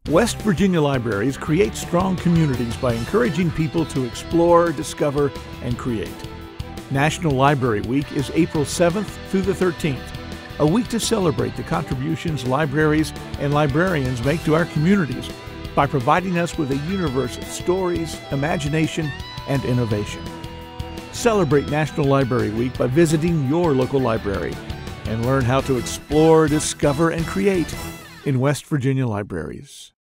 West Virginia libraries create strong communities by encouraging people to explore, discover, and create. National Library Week is April 7th through the 13th, a week to celebrate the contributions libraries and librarians make to our communities by providing us with a universe of stories, imagination, and innovation. Celebrate National Library Week by visiting your local library and learn how to explore, discover, and create in West Virginia libraries.